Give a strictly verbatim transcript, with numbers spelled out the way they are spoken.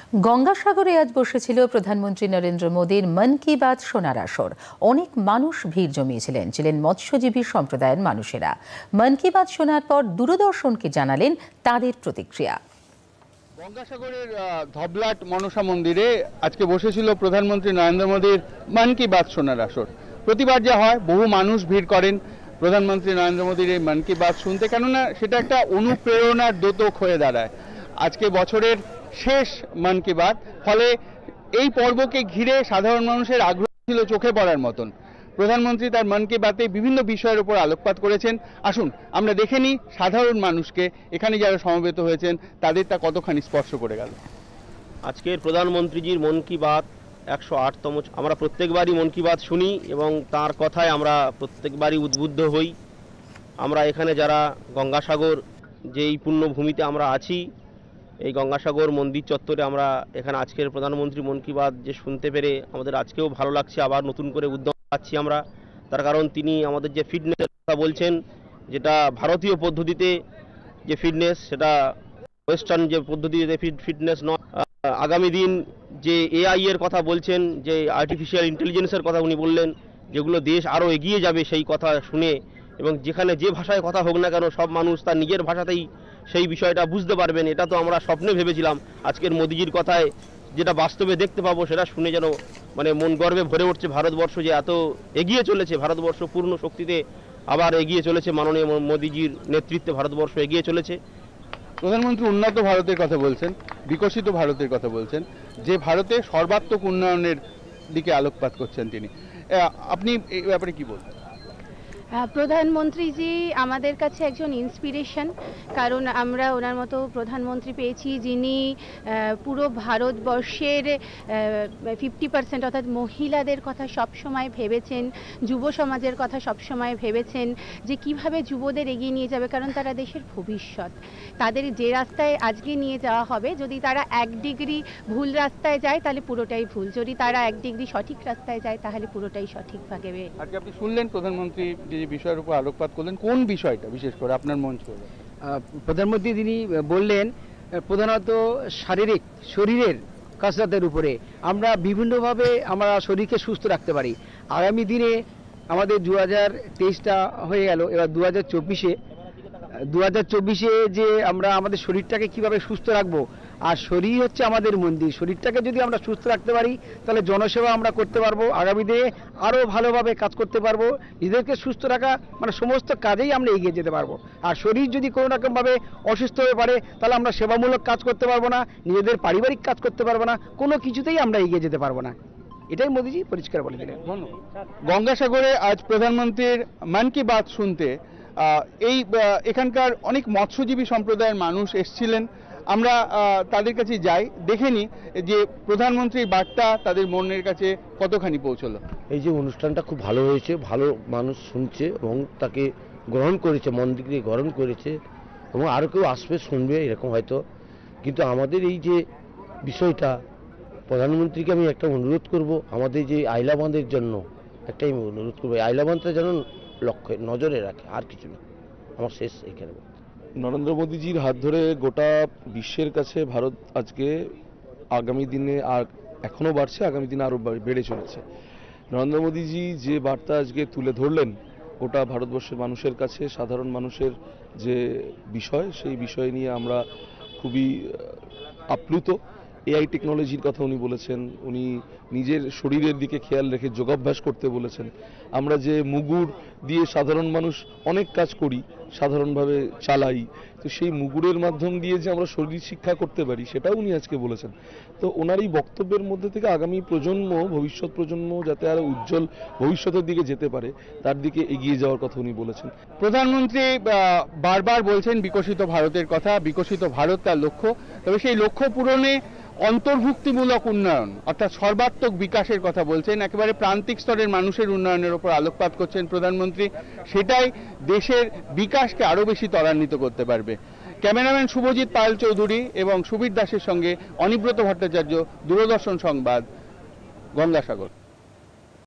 গঙ্গাসাগরে আজ বসেছিল প্রধানমন্ত্রী নরেন্দ্র মোদীর মন কি বাত শোনার আসর। অনেক মানুষ ভিড় জমিয়েছিলেন, ছিলেন মৎস্যজীবী সম্প্রদায়ের মানুষেরা। মন কি বাত শোনার পর দূরদর্শনকে জানালেন তাদের প্রতিক্রিয়া। গঙ্গাসাগরের ধবলাট মনসা মন্দিরে আজকে বসেছিল প্রধানমন্ত্রী নরেন্দ্র মোদীর মন কি বাত শোনার আসর। প্রতিবার যা হয়, বহু মানুষ ভিড় করেন প্রধানমন্ত্রী নরেন্দ্র মোদীর এই মন কি বাত শুনতে, কেননা সেটা একটা অনুপ্রেরণার দ্যোতক হয়ে দাঁড়ায়। আজকে বছরের শেষ মন কি বাত, ফলে এই পর্বকে ঘিরে সাধারণ মানুষের আগ্রহ ছিল চোখে পড়ার মতন। প্রধানমন্ত্রী তার মন কি বাতে বিভিন্ন বিষয়ের উপর আলোকপাত করেছেন। আসুন আমরা দেখে নিই সাধারণ মানুষকে, এখানে যারা সমবেত হয়েছেন তাদের তা কতখানি স্পর্শ করে গেল। আজকের প্রধানমন্ত্রীজির মন কি বাত একশো আটতম। আমরা প্রত্যেকবারই মন কি বাত শুনি এবং তার কথায় আমরা প্রত্যেকবারই উদ্বুদ্ধ হই। আমরা এখানে যারা গঙ্গাসাগর যে এই পুণ্যভূমিতে আমরা আছি, এই গঙ্গাসাগর মন্দির চত্বরে আমরা এখানে আজকের প্রধানমন্ত্রী মন কি বাত যে শুনতে পেরে আমাদের আজকেও ভালো লাগছে। আবার নতুন করে উদ্যম পাচ্ছি আমরা, তার কারণ তিনি আমাদের যে ফিটনেসের কথা বলছেন, যেটা ভারতীয় পদ্ধতিতে যে ফিটনেস, সেটা ওয়েস্টার্ন যে পদ্ধতিতে ফিটনেস নয়। আগামী দিন যে এআই এর কথা বলছেন, যে আর্টিফিশিয়াল ইন্টেলিজেন্সের কথা উনি বললেন, যেগুলো দেশ আরও এগিয়ে যাবে সেই কথা শুনে, এবং যেখানে যে ভাষায় কথা হোক না কেন সব মানুষ তার নিজের ভাষাতেই সেই বিষয়টা বুঝতে পারবেন। এটা তো আমরা স্বপ্নে ভেবেছিলাম, আজকের মোদিজির কথায় যেটা বাস্তবে দেখতে পাবো সেটা শুনে যেন মানে মন গর্বে ভরে উঠছে। ভারতবর্ষ যে এত এগিয়ে চলেছে, ভারতবর্ষ পূর্ণ শক্তিতে আবার এগিয়ে চলেছে, মাননীয় মোদিজির নেতৃত্বে ভারতবর্ষ এগিয়ে চলেছে। প্রধানমন্ত্রী উন্নত ভারতের কথা বলছেন, বিকশিত ভারতের কথা বলছেন, যে ভারতে সর্বাত্মক উন্নয়নের দিকে আলোকপাত করছেন তিনি। আপনি এই ব্যাপারে কি বলবেন? প্রধানমন্ত্রীজি আমাদের কাছে একজন ইন্সপিরেশন, কারণ আমরা ওনার মতো প্রধানমন্ত্রী পেয়েছি যিনি পুরো ভারতবর্ষের ফিফটি পার্সেন্ট অর্থাৎ মহিলাদের কথা সবসময় ভেবেছেন, যুব সমাজের কথা সবসময় ভেবেছেন যে কিভাবে যুবদের এগিয়ে নিয়ে যাবে, কারণ তারা দেশের ভবিষ্যৎ। তাদের যে রাস্তায় আজকে নিয়ে যাওয়া হবে, যদি তারা এক ডিগ্রি ভুল রাস্তায় যায় তাহলে পুরোটাই ভুল, যদি তারা এক ডিগ্রি সঠিক রাস্তায় যায় তাহলে পুরোটাই সঠিক ভাবে। আজকে আপনি শুনলেন প্রধানমন্ত্রী যে বিষয়ের উপর আলোকপাত করলেন, কোন বিষয়টা বিশেষ করে আপনার মন ছুঁয়ে গেল? প্রধানমন্ত্রী তিনি বললেন প্রধানত শারীরিক শরীরের কসরতের উপরে আমরা বিভিন্নভাবে আমরা শরীরকে সুস্থ রাখতে পারি। আগামী দিনে আমাদের দু হাজার তেইশটা হয়ে গেল, এবার দু হাজার চব্বিশে দু হাজার চব্বিশে যে আমরা আমাদের শরীরটাকে কিভাবে সুস্থ রাখবো, আর শরীর হচ্ছে আমাদের মন্দির। শরীরটাকে যদি আমরা সুস্থ রাখতে পারি তাহলে জনসেবা আমরা করতে পারবো, আগামী দিনে আরও ভালোভাবে কাজ করতে পারবো। নিজেদেরকে সুস্থ রাখা মানে সমস্ত কাজেই আমরা এগিয়ে যেতে পারবো। আর শরীর যদি কোনো রকমভাবে অসুস্থ হয়ে পড়ে তাহলে আমরা সেবামূলক কাজ করতে পারবো না, নিজেদের পারিবারিক কাজ করতে পারবো না, কোনো কিছুতেই আমরা এগিয়ে যেতে পারবো না। এটাই মোদিজি পরিষ্কার বলে দিলেন। গঙ্গাসাগরে আজ প্রধানমন্ত্রীর মন কি বাত শুনতে এই এখানকার অনেক মৎস্যজীবী সম্প্রদায়ের মানুষ এসেছিলেন। আমরা তাদের কাছে যাই, দেখে নিই যে প্রধানমন্ত্রীর বার্তা তাদের মনের কাছে কতখানি পৌঁছলো। এই যে অনুষ্ঠানটা খুব ভালো হয়েছে, ভালো মানুষ শুনছে এবং তাকে গ্রহণ করেছে, মন দিকে গ্রহণ করেছে, এবং আরও কেউ আসবে শুনবে এরকম হয়তো। কিন্তু আমাদের এই যে বিষয়টা, প্রধানমন্ত্রীকে আমি একটা অনুরোধ করব, আমাদের যে আইলা বাঁধের জন্য একটাই অনুরোধ করবো, আইলা বাঁধটা যেন লক্ষ্যে নজরে রাখে, আর কিছু না। আমার শেষ এখানে। নরেন্দ্র মোদীজির হাত ধরে গোটা বিশ্বের কাছে ভারত আজকে আগামী দিনে আর এখনও বাড়ছে, আগামী দিনে আরও বেড়ে চলেছে। নরেন্দ্র মোদীজি যে বার্তা আজকে তুলে ধরলেন গোটা ভারতবর্ষের মানুষের কাছে, সাধারণ মানুষের যে বিষয়, সেই বিষয় নিয়ে আমরা খুবই আপ্লুত। এআই টেকনোলজির কথা উনি বলেছেন, উনি নিজের শরীরের দিকে খেয়াল রেখে যোগাভ্যাস করতে বলেছেন। আমরা যে মুগুর দিয়ে সাধারণ মানুষ অনেক কাজ করি, সাধারণভাবে চালাই, তো সেই মুগুরের মাধ্যম দিয়ে যে আমরা শরীর শিক্ষা করতে পারি সেটাও উনি আজকে বলেছেন। তো ওনার এই বক্তব্যের মধ্যে থেকে আগামী প্রজন্ম, ভবিষ্যৎ প্রজন্ম যাতে আরো উজ্জ্বল ভবিষ্যতের দিকে যেতে পারে তার দিকে এগিয়ে যাওয়ার কথা উনি বলেছেন। প্রধানমন্ত্রী বারবার বলছেন বিকশিত ভারতের কথা, বিকশিত ভারত তার লক্ষ্য, তবে সেই লক্ষ্য পূরণে অন্তর্ভুক্তিমূলক উন্নয়ন অর্থাৎ সর্বাত্মক বিকাশের কথা বলছেন। একেবারে প্রান্তিক স্তরের মানুষের উন্নয়নের উপর আলোকপাত করছেন প্রধানমন্ত্রী, সেটাই দেশের বিকাশকে আরো বেশি ত্বরান্বিত করতে পারবে। ক্যামেরাম্যান শুভজিৎ পাল চৌধুরী এবং সুবীর দাসের সঙ্গে অনিব্রত ভট্টাচার্য, দূরদর্শন সংবাদ, গঙ্গাসাগর।